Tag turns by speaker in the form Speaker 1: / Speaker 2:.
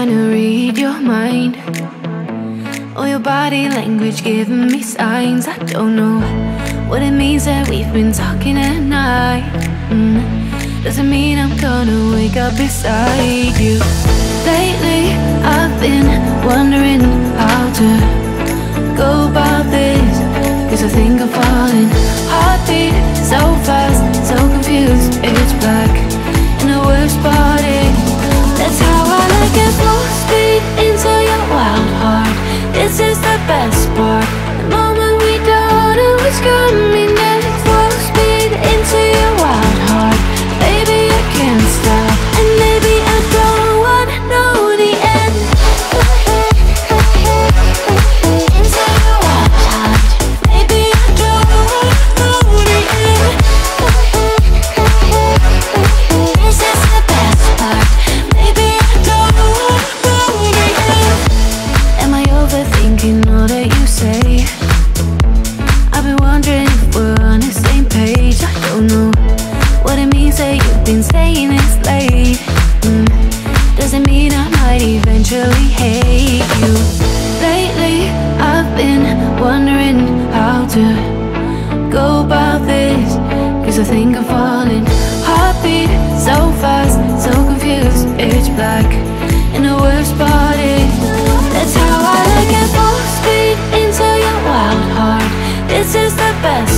Speaker 1: trying to read your mind. All your body language giving me signs. I don't know what it means that we've been talking at night. Doesn't mean I'm gonna wake up beside you. Lately I've been wondering how to go about this, 'cause I think I'm falling. Heartbeat so fast, so confused. It's black and the worst part is that's how I like it. Full speed into your wild heart. This is the best part. The moment we don't know what's coming next. Full speed into your wild heart. Baby, I can't stop. And maybe I don't wanna know the end. Into your wild heart. Maybe I don't wanna know the end. This is the best part. Maybe I don't wanna know the end. Am I overthinking all that you say? I've been wondering if we're on the same page. I don't know what it means that you've been saying it's late. Doesn't mean I might eventually hate you. Lately I've been wondering how to go about this, 'cause I think I'm falling. Heartbeat so fast, so confused. It's black and the worst part is that's how I like it. Full speed into your wild heart. This is the best